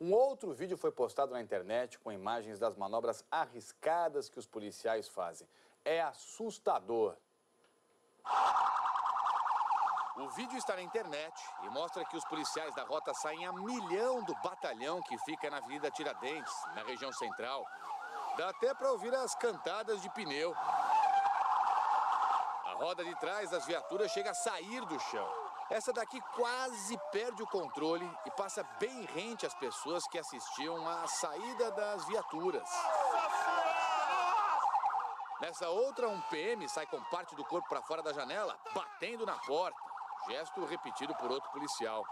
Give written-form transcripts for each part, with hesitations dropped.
Um outro vídeo foi postado na internet com imagens das manobras arriscadas que os policiais fazem. É assustador. O vídeo está na internet e mostra que os policiais da rota saem a milhão do batalhão que fica na Avenida Tiradentes, na região central. Dá até para ouvir as cantadas de pneu. A roda de trás das viaturas chega a sair do chão. Essa daqui quase perde o controle e passa bem rente às pessoas que assistiam à saída das viaturas. Nessa outra, um PM sai com parte do corpo para fora da janela, batendo na porta. Gesto repetido por outro policial.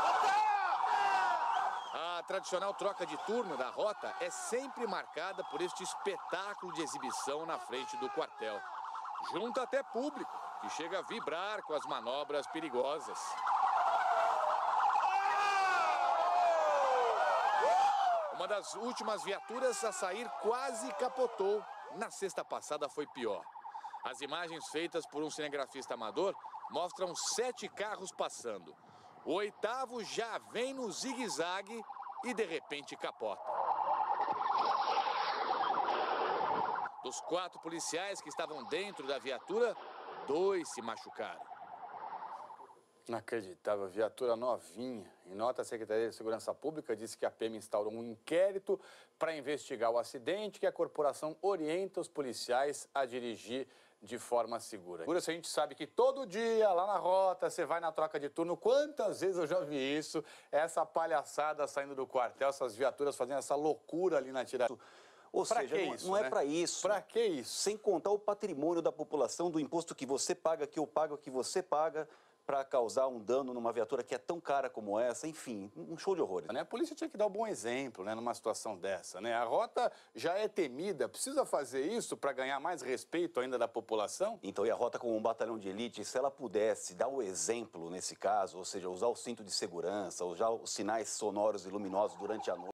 A tradicional troca de turno da rota é sempre marcada por este espetáculo de exibição na frente do quartel. Junta até público, que chega a vibrar com as manobras perigosas. Uma das últimas viaturas a sair quase capotou. Na sexta passada foi pior. As imagens feitas por um cinegrafista amador mostram 7 carros passando. O 8º já vem no zigue-zague e de repente capota. Dos 4 policiais que estavam dentro da viatura, 2 se machucaram. Inacreditável, viatura novinha. Em nota, a Secretaria de Segurança Pública disse que a PM instaurou um inquérito para investigar o acidente, que a corporação orienta os policiais a dirigir de forma segura. Se a gente sabe que todo dia, lá na rota, você vai na troca de turno, quantas vezes eu já vi isso, essa palhaçada saindo do quartel, essas viaturas fazendo essa loucura ali na tirada. Ou seja, não é para isso. Para que isso? Sem contar o patrimônio da população, do imposto que você paga, que eu pago, que você paga, para causar um dano numa viatura que é tão cara como essa, enfim, um show de horrores. A polícia tinha que dar um bom exemplo, numa situação dessa, A rota já é temida, precisa fazer isso para ganhar mais respeito ainda da população? Então, e a rota como um batalhão de elite, se ela pudesse dar o exemplo nesse caso, ou seja, usar o cinto de segurança, usar os sinais sonoros e luminosos durante a noite,